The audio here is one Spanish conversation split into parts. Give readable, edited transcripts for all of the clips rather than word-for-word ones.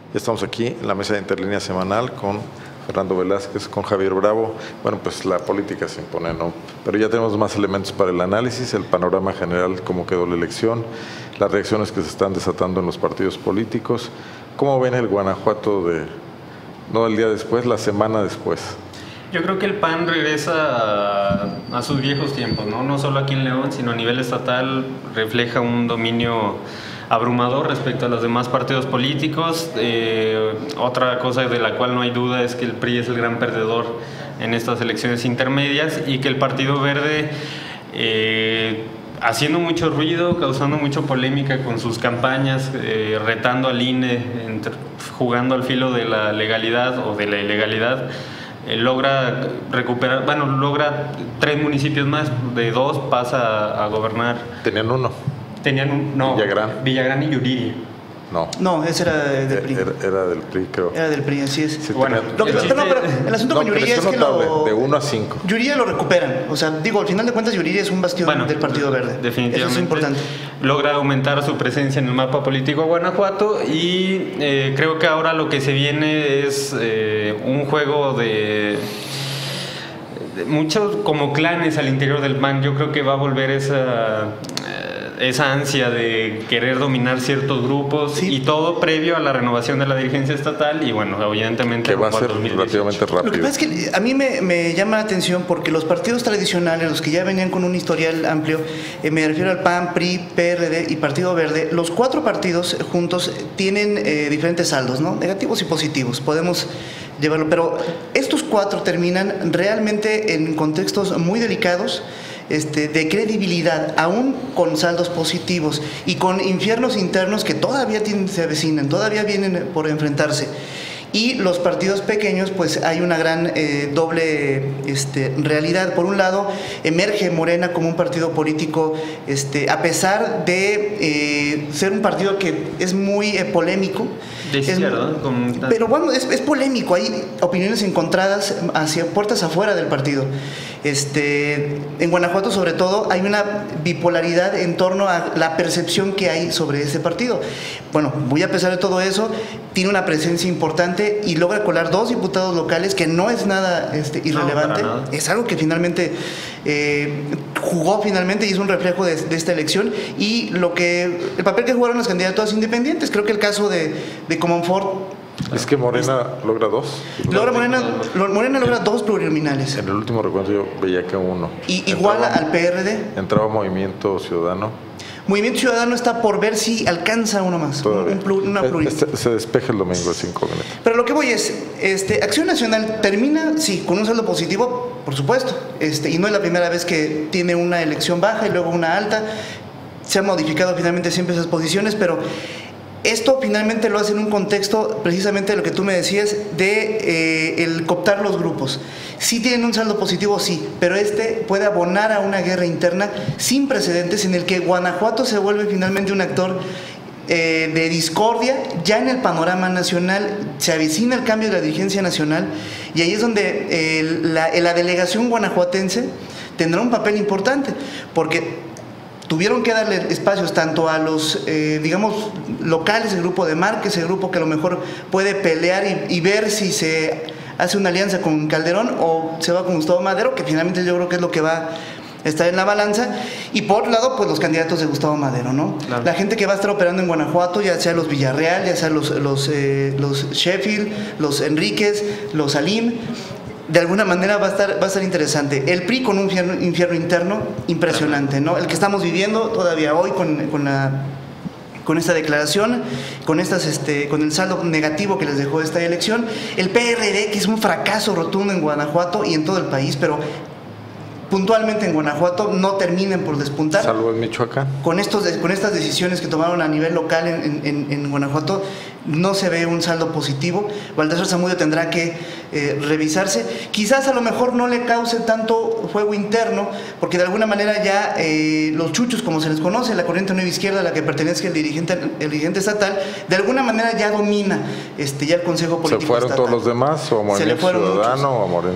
Ya estamos aquí en la mesa de Interlínea semanal con Fernando Velázquez, con Javier Bravo. Bueno, pues la política se impone, ¿no? Pero ya tenemos más elementos para el análisis, el panorama general, cómo quedó la elección, las reacciones que se están desatando en los partidos políticos. ¿Cómo ven el Guanajuato no el día después, la semana después? Yo creo que el PAN regresa a sus viejos tiempos, ¿no? No solo aquí en León, sino a nivel estatal, refleja un dominio abrumador respecto a los demás partidos políticos. Otra cosa de la cual no hay duda es que el PRI es el gran perdedor en estas elecciones intermedias y que el Partido Verde, haciendo mucho ruido, causando mucha polémica con sus campañas, retando al INE, jugando al filo de la legalidad o de la ilegalidad, logra recuperar, logra 3 municipios más, de 2 pasa a gobernar. Tenían uno. No, Villagrán y Yuriria. No, ese era del PRI. Era del PRI, creo. Era del PRI, así es. Sí, bueno, pero el asunto con Yuriria es que de 1 a 5. Yuriria lo recuperan. O sea, al final de cuentas Yuriria es un bastión del Partido Verde. Definitivamente. Eso es importante. Logra aumentar su presencia en el mapa político de Guanajuato y creo que ahora lo que se viene es un juego de muchos como clanes al interior del PAN. Yo creo que va a volver esa ansia de querer dominar ciertos grupos, sí, y todo previo a la renovación de la dirigencia estatal y bueno, evidentemente que va a ser relativamente rápido. Lo que pasa es que a mí me llama la atención porque los partidos tradicionales, los que ya venían con un historial amplio, me refiero al PAN, PRI, PRD y Partido Verde, los 4 partidos juntos tienen diferentes saldos, ¿no? Negativos y positivos, podemos llevarlo, pero estos 4 terminan realmente en contextos muy delicados, de credibilidad, aún con saldos positivos y con infiernos internos que todavía se avecinan, todavía vienen por enfrentarse. Y los partidos pequeños, pues hay una gran doble realidad. Por un lado, emerge Morena como un partido político, a pesar de ser un partido que es muy polémico. De izquierda, pero bueno, es polémico, hay opiniones encontradas hacia puertas afuera del partido. En Guanajuato, sobre todo, hay una bipolaridad en torno a la percepción que hay sobre ese partido. Bueno, muy a pesar de todo eso, tiene una presencia importante y logra colar 2 diputados locales, que no es nada irrelevante. No, es algo que finalmente jugó finalmente y es un reflejo de esta elección y el papel que jugaron las candidaturas independientes. Creo que el caso de Comonfort, es que Morena logra 2. Morena logra 2 plurinominales. En el último recuento yo veía que 1. Y igual al PRD. Entraba Movimiento Ciudadano. Movimiento Ciudadano está por ver si alcanza uno más. Una plurinominal. Se despeja el domingo a 5 minutos. Pero lo que voy es, Acción Nacional termina, sí, con un saldo positivo, por supuesto. Y no es la primera vez que tiene una elección baja y luego una alta. Se han modificado finalmente siempre esas posiciones, pero esto finalmente lo hace en un contexto precisamente de lo que tú me decías de el cooptar los grupos. Sí tienen un saldo positivo, sí, pero puede abonar a una guerra interna sin precedentes en el que Guanajuato se vuelve finalmente un actor de discordia ya en el panorama nacional. Se avecina el cambio de la dirigencia nacional y ahí es donde la delegación guanajuatense tendrá un papel importante, porque tuvieron que darle espacios tanto a los, locales, el grupo de Márquez, el grupo que a lo mejor puede pelear y ver si se hace una alianza con Calderón o se va con Gustavo Madero, que finalmente yo creo que es lo que va a estar en la balanza. Y por otro lado, pues los candidatos de Gustavo Madero, ¿no? Claro. La gente que va a estar operando en Guanajuato, ya sea los Villarreal, ya sea los Sheffield, los Enríquez, los Salim, de alguna manera va a estar interesante. El PRI con un infierno interno impresionante, ¿no? El que estamos viviendo todavía hoy con esta declaración, con el saldo negativo que les dejó esta elección. El PRD, que es un fracaso rotundo en Guanajuato y en todo el país, pero puntualmente en Guanajuato no terminan por despuntar. Salvo en Michoacán. Con estas decisiones que tomaron a nivel local en Guanajuato, no se ve un saldo positivo. Baltasar Zamudio tendrá que revisarse. Quizás a lo mejor no le cause tanto fuego interno, porque de alguna manera ya los chuchos, como se les conoce, la corriente nueva izquierda a la que pertenece el dirigente estatal, de alguna manera ya domina ya el Consejo Político ¿Se fueron estatal. todos los demás o a Movimiento Ciudadano o a Morena?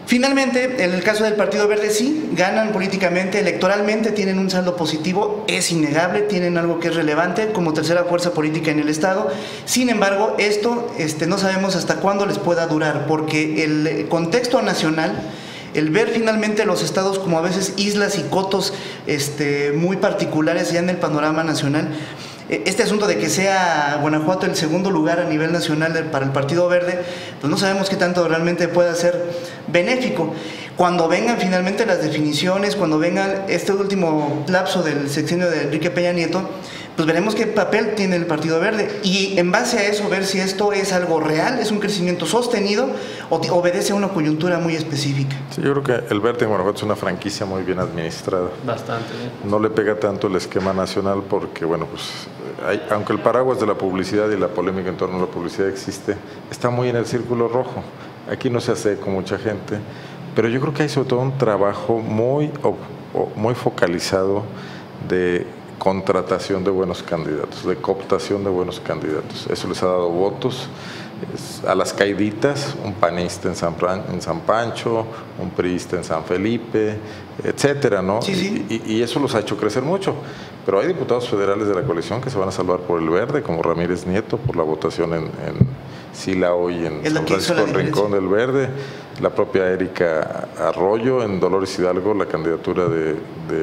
Finalmente, en el caso del Partido Verde, sí, ganan políticamente, electoralmente, tienen un saldo positivo, es innegable, tienen algo que es relevante como tercera fuerza política en el Estado. Sin embargo, esto no sabemos hasta cuándo les pueda durar, porque el contexto nacional, el ver finalmente los estados como a veces islas y cotos muy particulares ya en el panorama nacional, este asunto de que sea Guanajuato el segundo lugar a nivel nacional para el Partido Verde, pues no sabemos qué tanto realmente pueda ser benéfico. Cuando vengan finalmente las definiciones, cuando venga este último lapso del sexenio de Enrique Peña Nieto, pues veremos qué papel tiene el Partido Verde y en base a eso ver si esto es algo real, es un crecimiento sostenido o obedece a una coyuntura muy específica. Sí, yo creo que el Verde en Guanajuato es una franquicia muy bien administrada. Bastante bien. No le pega tanto el esquema nacional porque, bueno, pues aunque el paraguas de la publicidad y la polémica en torno a la publicidad existe, está muy en el círculo rojo. Aquí no se hace con mucha gente, pero yo creo que hay sobre todo un trabajo muy focalizado de contratación de buenos candidatos, de cooptación de buenos candidatos. Eso les ha dado votos a las caiditas, un panista en San Pancho, un priista en San Felipe, etcétera, ¿no? Sí, sí. Y eso los ha hecho crecer mucho. Pero hay diputados federales de la coalición que se van a salvar por el Verde, como Ramírez Nieto, por la votación en Silao y en San Francisco Rincón del Verde, la propia Erika Arroyo en Dolores Hidalgo, la candidatura de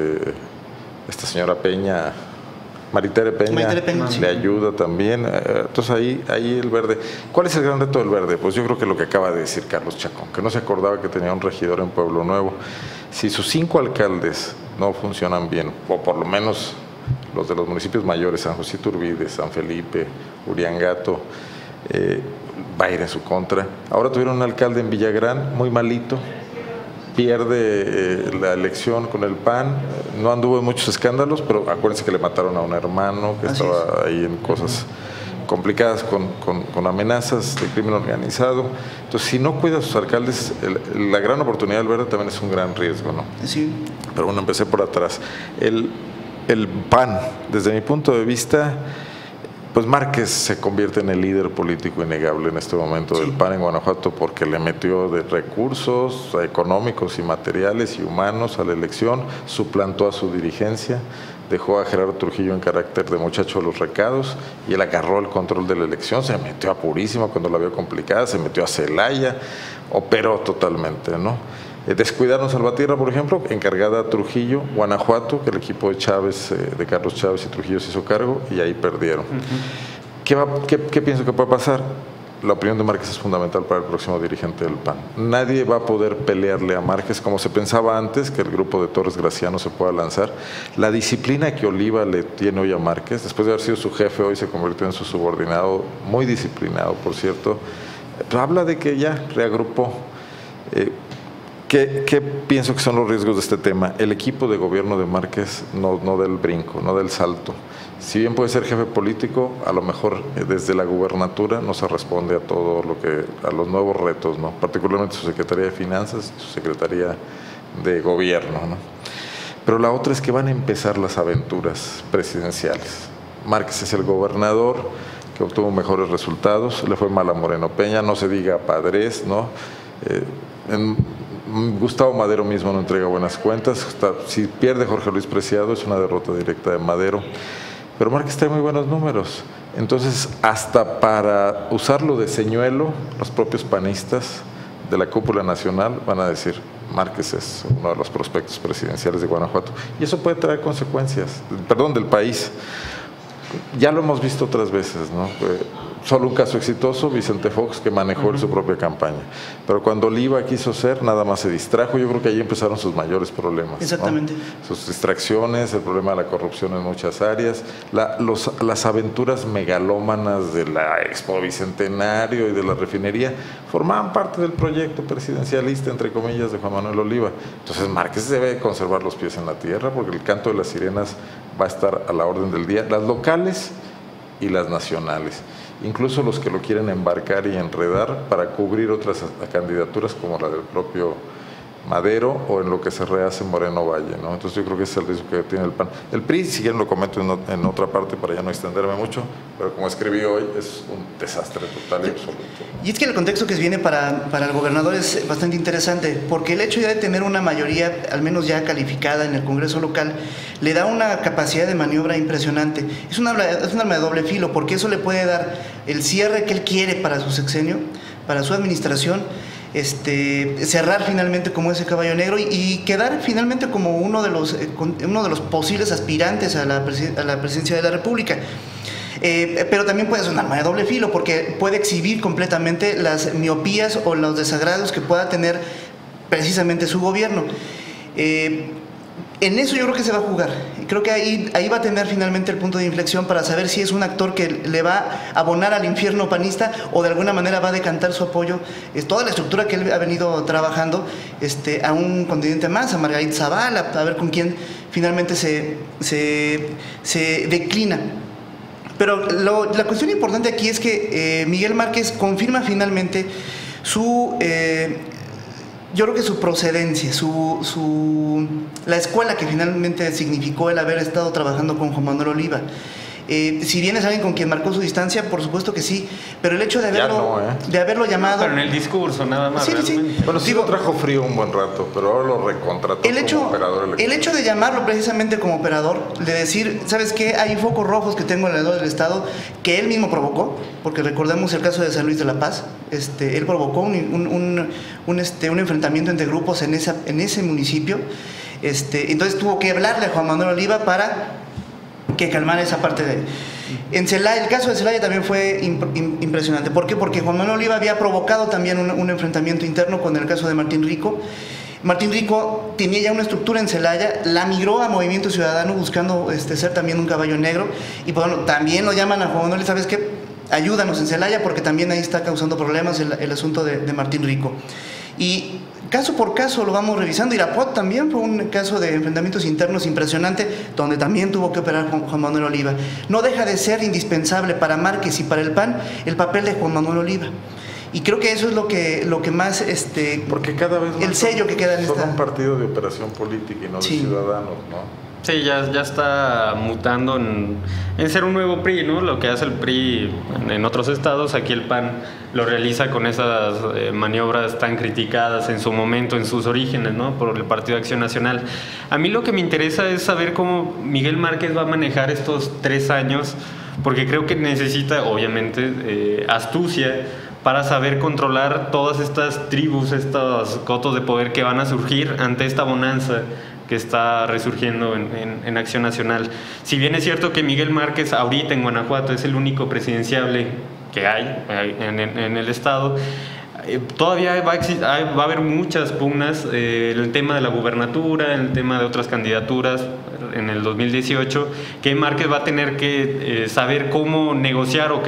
esta señora Peña, Maritere Peña, sí. le ayuda también. Entonces ahí el Verde. ¿Cuál es el gran reto del Verde? Pues yo creo que lo que acaba de decir Carlos Chacón, que no se acordaba que tenía un regidor en Pueblo Nuevo. Si sus 5 alcaldes no funcionan bien, o por lo menos los de los municipios mayores, San José Iturbide, San Felipe, Uriangato, va a ir en su contra. Ahora tuvieron un alcalde en Villagrán muy malito, pierde la elección con el PAN, no anduvo en muchos escándalos, pero acuérdense que le mataron a un hermano que estaba ahí en cosas complicadas con amenazas de crimen organizado. Entonces, si no cuida a sus alcaldes, la gran oportunidad del Verde también es un gran riesgo, ¿no? Sí. Pero bueno, empecé por atrás. El PAN, desde mi punto de vista, pues Márquez se convierte en el líder político innegable en este momento del PAN en Guanajuato porque le metió de recursos económicos y materiales y humanos a la elección, suplantó a su dirigencia, dejó a Gerardo Trujillo en carácter de muchacho de los recados y él agarró el control de la elección, se metió a Purísima cuando la vio complicada, se metió a Celaya, operó totalmente, ¿no? Descuidaron Salvatierra, por ejemplo, encargada a Trujillo, Guanajuato, que el equipo de Chávez, de Carlos Chávez y Trujillo se hizo cargo y ahí perdieron. ¿Qué pienso que puede pasar? La opinión de Márquez es fundamental para el próximo dirigente del PAN. Nadie va a poder pelearle a Márquez como se pensaba antes, que el grupo de Torres Graciano se pueda lanzar. La disciplina que Oliva le tiene hoy a Márquez, después de haber sido su jefe, hoy se convirtió en su subordinado, muy disciplinado, por cierto, habla de que ya reagrupó. ¿Qué pienso que son los riesgos de este tema? El equipo de gobierno de Márquez no del brinco, no del salto. Si bien puede ser jefe político, a lo mejor desde la gubernatura no se responde a todo a los nuevos retos, ¿no? Particularmente su Secretaría de Finanzas, su Secretaría de Gobierno, ¿no? Pero la otra es que van a empezar las aventuras presidenciales. Márquez es el gobernador que obtuvo mejores resultados, le fue mal a Moreno Peña, no se diga a Padres, ¿no? Gustavo Madero mismo no entrega buenas cuentas. Si pierde Jorge Luis Preciado es una derrota directa de Madero, pero Márquez trae muy buenos números. Entonces, hasta para usarlo de señuelo, los propios panistas de la cúpula nacional van a decir: Márquez es uno de los prospectos presidenciales de Guanajuato, y eso puede traer consecuencias, del país. Ya lo hemos visto otras veces, ¿no? Solo un caso exitoso, Vicente Fox, que manejó su propia campaña. Pero cuando Oliva quiso ser, nada más se distrajo. Yo creo que ahí empezaron sus mayores problemas. Exactamente. ¿No? Sus distracciones, el problema de la corrupción en muchas áreas, las aventuras megalómanas de la Expo Bicentenario y de la refinería formaban parte del proyecto presidencialista, entre comillas, de Juan Manuel Oliva. Entonces Márquez debe conservar los pies en la tierra porque el canto de las sirenas va a estar a la orden del día, las locales y las nacionales. Incluso los que lo quieren embarcar y enredar para cubrir otras candidaturas como la del propio Madero o en lo que se rehace Moreno Valle, ¿no? Entonces yo creo que ese es el riesgo que tiene el PAN. El PRI, si quieren lo comento en otra parte para ya no extenderme mucho, pero como escribí hoy, es un desastre total y absoluto, ¿no? Y es que el contexto que viene para el gobernador es bastante interesante, porque el hecho ya de tener una mayoría, al menos ya calificada en el Congreso local, le da una capacidad de maniobra impresionante. Es un arma de doble filo, porque eso le puede dar el cierre que él quiere para su sexenio, para su administración, cerrar finalmente como ese caballo negro y quedar finalmente como uno de los posibles aspirantes a la presidencia de la República. Pero también puede ser un arma de doble filo, porque puede exhibir completamente las miopías o los desagrados que pueda tener precisamente su gobierno. En eso yo creo que se va a jugar. Creo que ahí va a tener finalmente el punto de inflexión para saber si es un actor que le va a abonar al infierno panista o de alguna manera va a decantar su apoyo, toda la estructura que él ha venido trabajando, a un contendiente más, a Margarita Zavala, a ver con quién finalmente se declina. Pero la cuestión importante aquí es que Miguel Márquez confirma finalmente yo creo que su procedencia, la escuela que finalmente significó el haber estado trabajando con Juan Manuel Oliva. Si bien es alguien con quien marcó su distancia, por supuesto que sí, pero el hecho de haberlo llamado... Pero en el discurso nada más. Sí. Bueno, sí lo trajo frío un buen rato, pero ahora lo recontrató como operador electoral. El hecho de llamarlo precisamente como operador, de decir, ¿sabes qué? Hay focos rojos que tengo alrededor del Estado que él mismo provocó, porque recordemos el caso de San Luis de la Paz. Él provocó un enfrentamiento entre grupos en ese municipio. Entonces tuvo que hablarle a Juan Manuel Oliva para que calmara esa parte de... En Celaya, el caso de Celaya también fue impresionante. ¿Por qué? Porque Juan Manuel Oliva había provocado también un enfrentamiento interno con el caso de Martín Rico. Martín Rico tenía ya una estructura en Celaya, la migró a Movimiento Ciudadano buscando ser también un caballo negro. Y bueno, también lo llaman a Juan Manuel, ¿sabes qué? Ayúdanos en Celaya, porque también ahí está causando problemas el asunto de Martín Rico. Y caso por caso lo vamos revisando. Irapuato también fue un caso de enfrentamientos internos impresionante, donde también tuvo que operar Juan Manuel Oliva. No deja de ser indispensable para Márquez y para el PAN el papel de Juan Manuel Oliva. Y creo que eso es lo que más porque cada vez más el sello que queda en son un partido de operación política y no de ciudadanos, ¿no? Sí, ya está mutando en ser un nuevo PRI, ¿no? Lo que hace el PRI en otros estados, aquí el PAN lo realiza con esas maniobras tan criticadas en su momento, en sus orígenes, ¿no? Por el Partido de Acción Nacional. A mí lo que me interesa es saber cómo Miguel Márquez va a manejar estos 3 años, porque creo que necesita, obviamente, astucia para saber controlar todas estas tribus, estos cotos de poder que van a surgir ante esta bonanza que está resurgiendo en Acción Nacional. Si bien es cierto que Miguel Márquez ahorita en Guanajuato es el único presidenciable que hay en el estado, todavía va a haber muchas pugnas, el tema de la gubernatura, el tema de otras candidaturas en el 2018, que Márquez va a tener que saber cómo negociar o que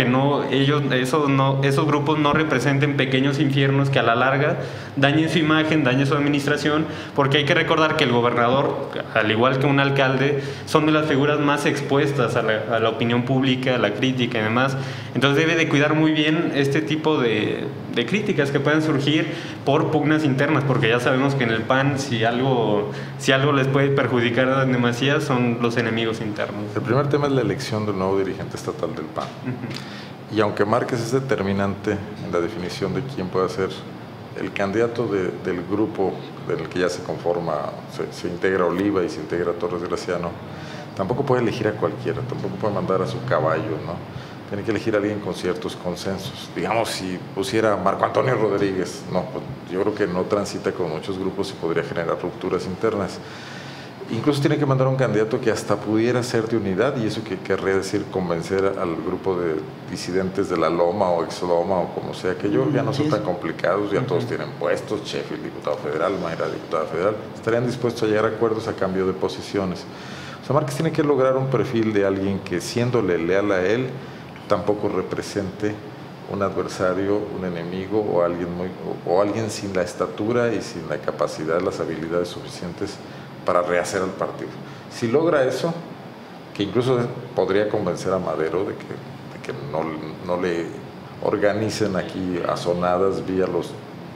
esos grupos no representen pequeños infiernos que a la larga dañen su imagen, dañen su administración, porque hay que recordar que el gobernador, al igual que un alcalde, son de las figuras más expuestas a la opinión pública, a la crítica y demás. Entonces debe de cuidar muy bien este tipo de críticas que puedan surgir por pugnas internas, porque ya sabemos que en el PAN si algo les puede perjudicar demasiado son los enemigos internos. El primer tema es la elección del nuevo dirigente estatal del PAN. Y aunque Márquez es determinante en la definición de quién puede ser el candidato del grupo del que ya se conforma, se integra Oliva y se integra Torres Graciano, tampoco puede elegir a cualquiera, tampoco puede mandar a su caballo, ¿no? Tiene que elegir a alguien con ciertos consensos. Digamos, si pusiera a Marco Antonio Rodríguez, no, pues yo creo que no transita con muchos grupos y podría generar rupturas internas. Incluso tiene que mandar a un candidato que hasta pudiera ser de unidad, y eso que querría decir convencer al grupo de disidentes de la Loma o ex Loma o como sea, que yo ya no son tan complicados, ya todos tienen puestos, Sheffield diputado federal, Mayra diputada federal, estarían dispuestos a llegar a acuerdos a cambio de posiciones. O sea, Márquez tiene que lograr un perfil de alguien que, siéndole leal a él, tampoco represente un adversario, un enemigo o alguien sin la estatura y sin la capacidad, las habilidades suficientes para rehacer al partido. Si logra eso, que incluso podría convencer a Madero de que no le organicen aquí azonadas vía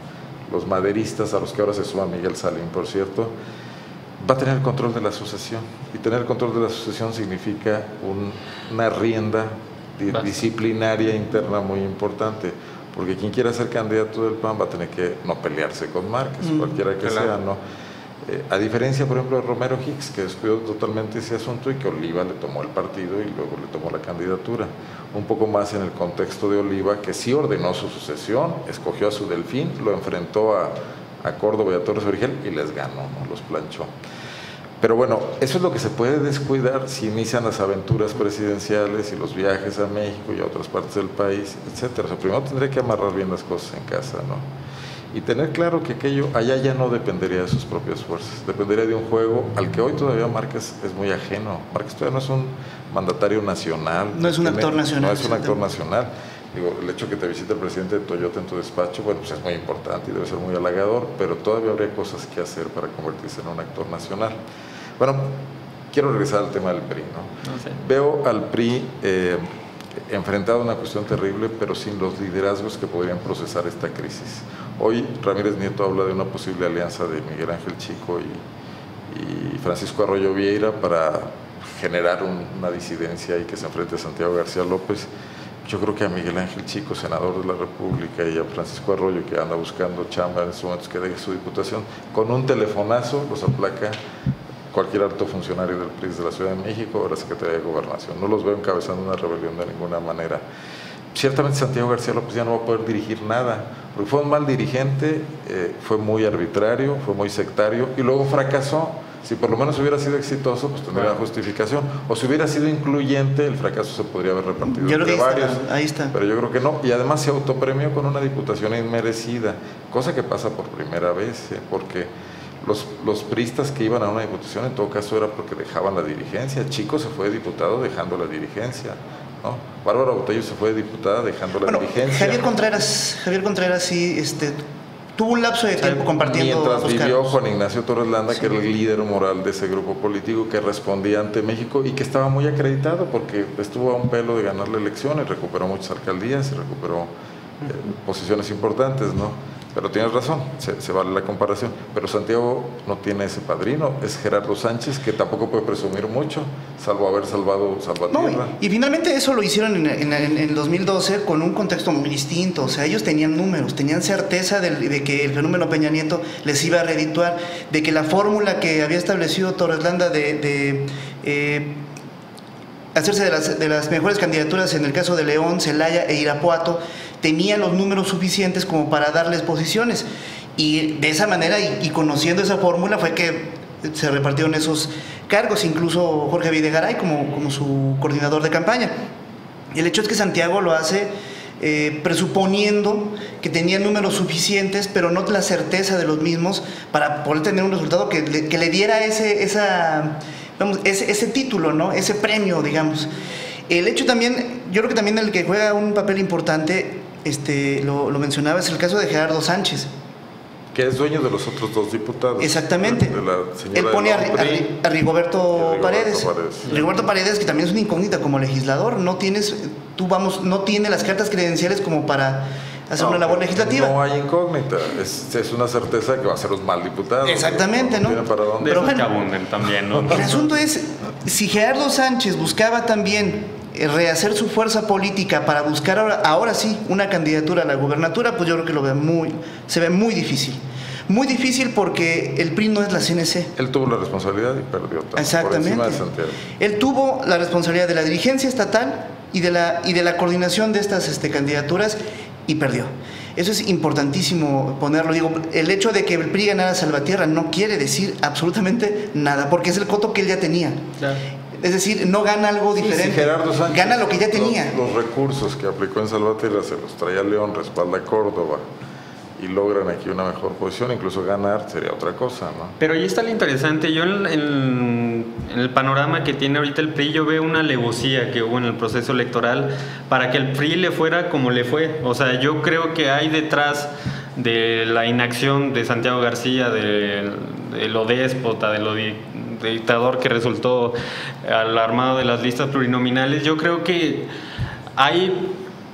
los maderistas, a los que ahora se suma Miguel Salim, por cierto, va a tener el control de la sucesión. Y tener el control de la sucesión significa una rienda disciplinaria interna muy importante, porque quien quiera ser candidato del PAN va a tener que no pelearse con Márquez, cualquiera que sea, ¿no? A diferencia, por ejemplo, de Romero Hicks, que descuidó totalmente ese asunto y que Oliva le tomó el partido y luego le tomó la candidatura. Un poco más en el contexto de Oliva, que sí ordenó su sucesión, escogió a su delfín, lo enfrentó a Córdoba y a Torres Origel y les ganó, ¿no? Los planchó. Pero bueno, eso es lo que se puede descuidar si inician las aventuras presidenciales y los viajes a México y a otras partes del país, etcétera. O sea, primero tendría que amarrar bien las cosas en casa, ¿no? Y tener claro que aquello allá ya no dependería de sus propias fuerzas, dependería de un juego al que hoy todavía Márquez es muy ajeno. Márquez todavía no es un mandatario nacional. No es un actor nacional. No es un actor nacional. Digo, el hecho que te visite el presidente de Toyota en tu despacho, bueno, pues es muy importante y debe ser muy halagador, pero todavía habría cosas que hacer para convertirse en un actor nacional. Bueno, quiero regresar al tema del PRI, ¿no? No sé. Veo al PRI enfrentado a una cuestión terrible, pero sin los liderazgos que podrían procesar esta crisis. Hoy Ramírez Nieto habla de una posible alianza de Miguel Ángel Chico y Francisco Arroyo Vieira para generar una disidencia y que se enfrente a Santiago García López. Yo creo que a Miguel Ángel Chico, senador de la República, y a Francisco Arroyo, que anda buscando chamba en estos momentos que deje su diputación, con un telefonazo los aplaca cualquier alto funcionario del PRI de la Ciudad de México o de la Secretaría de Gobernación. No los veo encabezando una rebelión de ninguna manera. Ciertamente Santiago García López ya no va a poder dirigir nada, porque fue un mal dirigente, fue muy arbitrario, fue muy sectario y luego fracasó. Si por lo menos hubiera sido exitoso, pues tendría justificación. O si hubiera sido incluyente, el fracaso se podría haber repartido entre varios. Ahí está. Pero yo creo que no. Y además se autopremió con una diputación inmerecida, cosa que pasa por primera vez, porque los priistas que iban a una diputación en todo caso era porque dejaban la dirigencia. Chico se fue diputado dejando la dirigencia, ¿no? Bárbara Botello se fue diputada dejando la dirigencia. Javier Contreras sí tuvo un lapso de tiempo compartiendo. Mientras vivió Juan Ignacio Torres Landa, que era el líder moral de ese grupo político que respondía ante México y que estaba muy acreditado porque estuvo a un pelo de ganar la elección y recuperó muchas alcaldías y recuperó posiciones importantes, ¿no? Pero tienes razón, se vale la comparación. Pero Santiago no tiene ese padrino, es Gerardo Sánchez, que tampoco puede presumir mucho, salvo haber salvado Salvatierra. Y finalmente eso lo hicieron en 2012 con un contexto muy distinto. O sea, ellos tenían números, tenían certeza de que el fenómeno Peña Nieto les iba a redituar, de que la fórmula que había establecido Torres Landa de hacerse de las mejores candidaturas en el caso de León, Celaya e Irapuato, tenía los números suficientes como para darles posiciones. Y de esa manera, y conociendo esa fórmula, fue que se repartieron esos cargos, incluso Jorge Videgaray como su coordinador de campaña. Y el hecho es que Santiago lo hace presuponiendo que tenía números suficientes, pero no la certeza de los mismos para poder tener un resultado que le diera ese título, ¿no? Ese premio, digamos. El hecho también, yo creo que también el que juega un papel importante, lo mencionaba, es el caso de Gerardo Sánchez. Que es dueño de los otros dos diputados. Exactamente. Él pone a Rigoberto Paredes. Rigoberto Paredes, que también es una incógnita como legislador. No tiene las cartas credenciales como para hacer una labor legislativa. No hay incógnita, es una certeza que va a ser los mal diputados. Exactamente, ¿no? Para dónde. Pero que abunden también, ¿no? El asunto es, si Gerardo Sánchez buscaba también rehacer su fuerza política para buscar ahora sí una candidatura a la gubernatura, pues yo creo que se ve muy difícil. Muy difícil porque el PRI no es la CNC. Él tuvo la responsabilidad y perdió también. Exactamente. Por encima de Santiago. Él tuvo la responsabilidad de la dirigencia estatal y de la coordinación de estas candidaturas y perdió. Eso es importantísimo ponerlo. Digo, el hecho de que el PRI ganara Salvatierra no quiere decir absolutamente nada, porque es el coto que él ya tenía. Claro. Es decir, no gana algo diferente, sí, Gerardo Sánchez, gana lo que ya tenía. Los recursos que aplicó en Salvatierra se los traía León, respalda a Córdoba y logran aquí una mejor posición, incluso ganar sería otra cosa, ¿no? Pero ahí está lo interesante. Yo en el panorama que tiene ahorita el PRI, yo veo una alevosía que hubo en el proceso electoral para que el PRI le fuera como le fue. O sea, yo creo que hay detrás de la inacción de Santiago García, de lo déspota, de lo dictador que resultó al armado de las listas plurinominales, yo creo que hay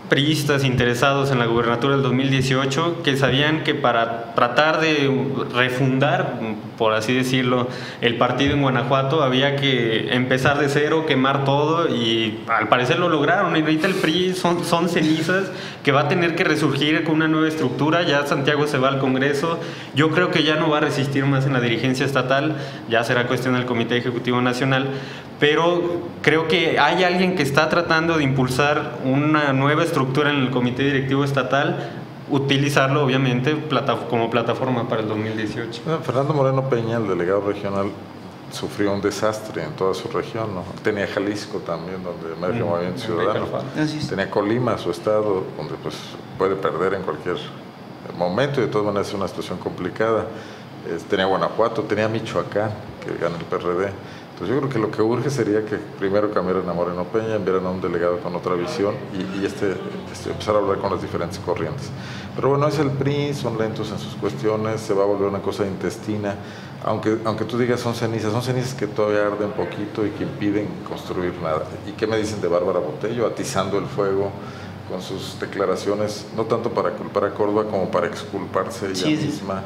priistas interesados en la gubernatura del 2018 que sabían que para tratar de refundar, por así decirlo, el partido en Guanajuato había que empezar de cero, quemar todo, y al parecer lo lograron. Y ahorita el PRI son cenizas que va a tener que resurgir con una nueva estructura. Ya Santiago se va al Congreso, yo creo que ya no va a resistir más en la dirigencia estatal, ya será cuestión del Comité Ejecutivo Nacional, pero creo que hay alguien que está tratando de impulsar una nueva estructura en el Comité Directivo Estatal, utilizarlo obviamente como plataforma para el 2018. Fernando Moreno Peña, el delegado regional, sufrió un desastre en toda su región, ¿no? Tenía Jalisco también, donde emerge Movimiento Ciudadano. Tenía Colima, su estado, donde pues puede perder en cualquier momento, y de todas maneras es una situación complicada. Tenía Guanajuato, tenía Michoacán, que gana el PRD. Entonces yo creo que lo que urge sería que primero cambiaran a Moreno Peña, enviaran a un delegado con otra visión y empezar a hablar con las diferentes corrientes. Pero bueno, es el PRI, son lentos en sus cuestiones, se va a volver una cosa intestina, aunque tú digas son cenizas que todavía arden poquito y que impiden construir nada. ¿Y qué me dicen de Bárbara Botello? Atizando el fuego con sus declaraciones, no tanto para culpar a Córdoba como para exculparse ella misma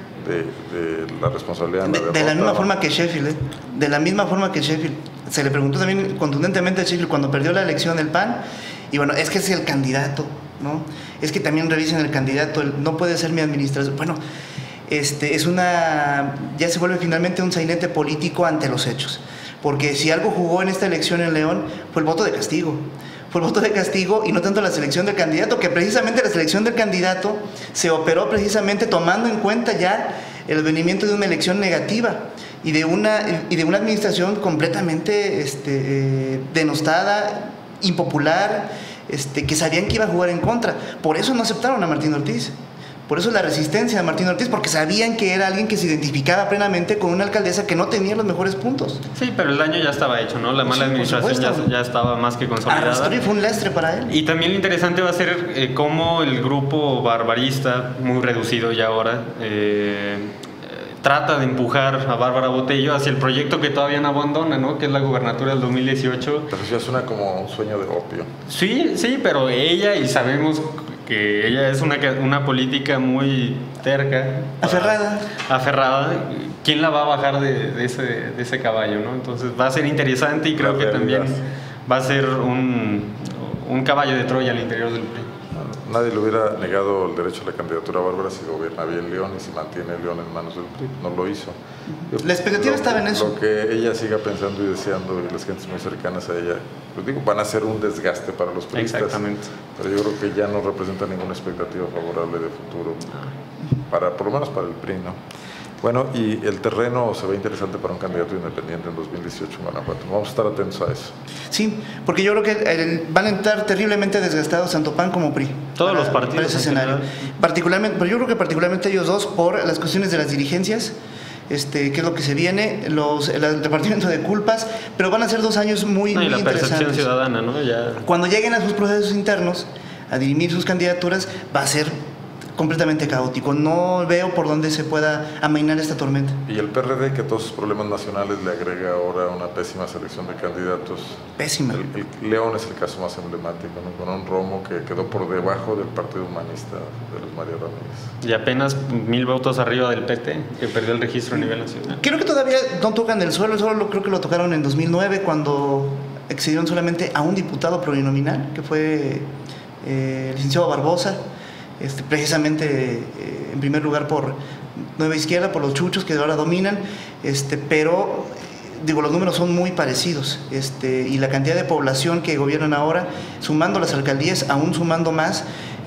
de la responsabilidad de la misma forma que Sheffield, de la misma forma que Sheffield. Se le preguntó también contundentemente a Sheffield cuando perdió la elección del PAN, y bueno, es que es el candidato, ¿no? Es que también revisen el candidato, no puede ser mi administración. Bueno, ya se vuelve finalmente un sainete político ante los hechos, porque si algo jugó en esta elección en León fue el voto de castigo. Fue el voto de castigo y no tanto la selección del candidato, que precisamente la selección del candidato se operó precisamente tomando en cuenta ya el venimiento de una elección negativa y de una administración completamente denostada, impopular, que sabían que iba a jugar en contra. Por eso no aceptaron a Martín Ortiz. Por eso la resistencia de Martín Ortiz, porque sabían que era alguien que se identificaba plenamente con una alcaldesa que no tenía los mejores puntos. Sí, pero el daño ya estaba hecho, ¿no? La mala administración ya estaba más que consolidada. Arrastró y fue un lastre para él. Y también lo interesante va a ser cómo el grupo barbarista, muy reducido ya ahora, trata de empujar a Bárbara Botello hacia el proyecto que todavía no abandona, ¿no? Que es la gubernatura del 2018. Pero ya suena como un sueño de opio. Sí, pero ella, y sabemos que ella es una política muy terca, aferrada. ¿Quién la va a bajar de ese caballo, ¿no? Entonces va a ser interesante, y creo que también va a ser un caballo de Troya al interior del PRI. Nadie le hubiera negado el derecho a la candidatura a Bárbara si gobierna bien León y si mantiene León en manos del PRI. No lo hizo. La expectativa estaba en eso. Lo que ella siga pensando y deseando, y las gentes muy cercanas a ella, pues digo, van a ser un desgaste para los priistas. Exactamente. Pero yo creo que ya no representa ninguna expectativa favorable de futuro, por lo menos para el PRI, ¿no? Bueno, y el terreno se ve interesante para un candidato independiente en 2018 en Guanajuato. Vamos a estar atentos a eso. Sí, porque yo creo que van a estar terriblemente desgastados tanto PAN como PRI. Todos los partidos. Para ese escenario. Particularmente, pero yo creo que particularmente ellos dos, por las cuestiones de las dirigencias, que es lo que se viene, el repartimiento de culpas, pero van a ser 2 años muy la interesantes. percepción ciudadana, ¿no? Cuando lleguen a sus procesos internos, a dirimir sus candidaturas, va a ser completamente caótico. No veo por dónde se pueda amainar esta tormenta. Y el PRD, que a todos sus problemas nacionales le agrega ahora una pésima selección de candidatos. Pésima. El León es el caso más emblemático, ¿no? Con un Romo que quedó por debajo del Partido Humanista de los María Ramírez. Y apenas 1000 votos arriba del PT, que perdió el registro a nivel nacional. Creo que todavía no tocan el suelo, creo que lo tocaron en 2009, cuando excedieron solamente a un diputado plurinominal, que fue el licenciado Barbosa. Precisamente en primer lugar por Nueva Izquierda, por los chuchos que ahora dominan, pero digo, los números son muy parecidos, y la cantidad de población que gobiernan ahora, sumando las alcaldías, aún sumando más,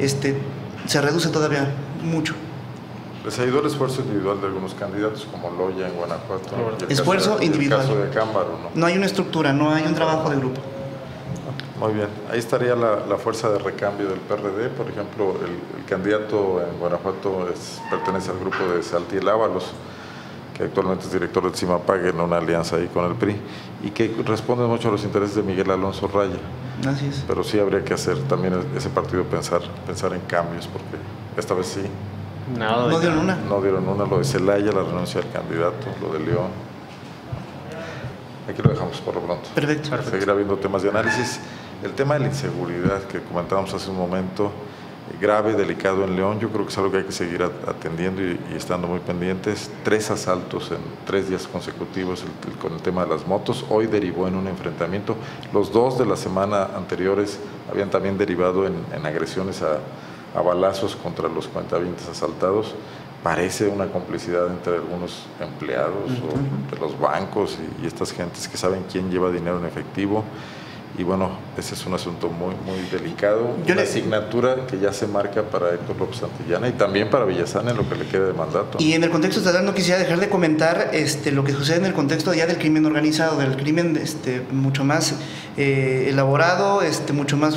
se reduce todavía mucho. Les ayudó el esfuerzo individual de algunos candidatos, como Loya en Guanajuato. Esfuerzo individual. El caso de Cámbaro, ¿no? No hay una estructura, no hay un trabajo de grupo. Muy bien, ahí estaría la fuerza de recambio del PRD. Por ejemplo, el candidato en Guanajuato pertenece al grupo de Saltiel Ábalos, que actualmente es director del CIMAPAG, en una alianza ahí con el PRI, y que responde mucho a los intereses de Miguel Alonso Raya. Así es. Pero sí habría que hacer también ese partido pensar en cambios, porque esta vez sí. No dieron una. No dieron una, lo de Celaya, la renuncia del candidato, lo de León. Aquí lo dejamos por lo pronto. Perfecto. Seguirá habiendo temas de análisis. El tema de la inseguridad que comentábamos hace un momento, grave, delicado en León, yo creo que es algo que hay que seguir atendiendo y estando muy pendientes. 3 asaltos en 3 días consecutivos con el tema de las motos. Hoy derivó en un enfrentamiento. Los 2 de la semana anteriores habían también derivado en agresiones a balazos contra los cuentavientes asaltados. Parece una complicidad entre algunos empleados o de los bancos y estas gentes que saben quién lleva dinero en efectivo. Y bueno, ese es un asunto muy, muy delicado, una asignatura que ya se marca para Héctor López Santillana y también para Villazana en lo que le queda de mandato. Y en el contexto estatal no quisiera dejar de comentar lo que sucede en el contexto ya del crimen organizado, del crimen mucho más elaborado, mucho más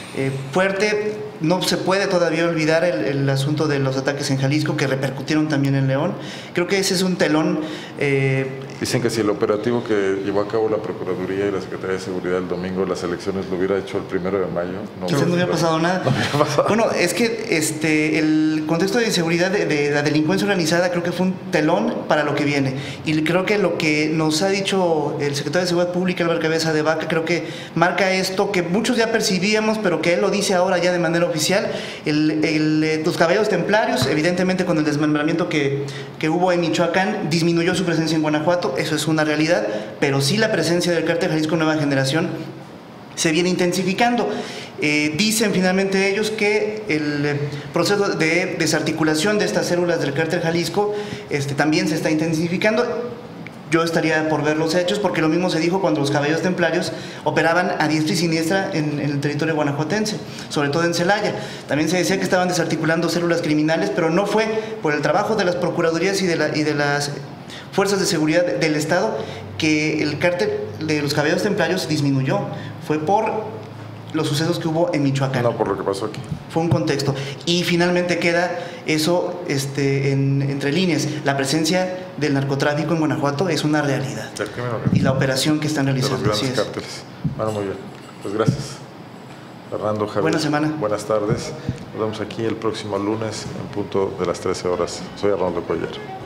fuerte. No se puede todavía olvidar el asunto de los ataques en Jalisco que repercutieron también en León. Creo que ese es un telón. Dicen que si el operativo que llevó a cabo la Procuraduría y la Secretaría de Seguridad el domingo de las elecciones lo hubiera hecho el 1 de mayo. Quizás no hubiera pasado nada. No hubiera pasado. Bueno, es que el contexto de inseguridad de la delincuencia organizada creo que fue un telón para lo que viene. Y creo que lo que nos ha dicho el secretario de Seguridad Pública, Álvaro Cabeza de Vaca, creo que marca esto que muchos ya percibíamos, pero que él lo dice ahora ya de manera oficial. Los caballeros templarios, evidentemente con el desmembramiento que hubo en Michoacán, disminuyó su presencia en Guanajuato, eso es una realidad, pero sí la presencia del Cártel Jalisco Nueva Generación se viene intensificando. Dicen finalmente ellos que el proceso de desarticulación de estas células del Cártel Jalisco también se está intensificando. Yo estaría por ver los hechos, porque lo mismo se dijo cuando los caballeros templarios operaban a diestra y siniestra en el territorio guanajuatense, sobre todo en Celaya. También se decía que estaban desarticulando células criminales, pero no fue por el trabajo de las procuradurías y de las fuerzas de seguridad del Estado que el cártel de los caballeros templarios disminuyó. Fue por los sucesos que hubo en Michoacán. No por lo que pasó aquí. Fue un contexto. Y finalmente queda eso entre líneas. La presencia del narcotráfico en Guanajuato es una realidad. Y la operación que están realizando. De los grandes cárteles. Bueno, muy bien. Pues gracias, Fernando, Javier. Buena semana. Buenas tardes. Nos vemos aquí el próximo lunes en punto de las 13 horas. Soy Arnoldo Cuellar.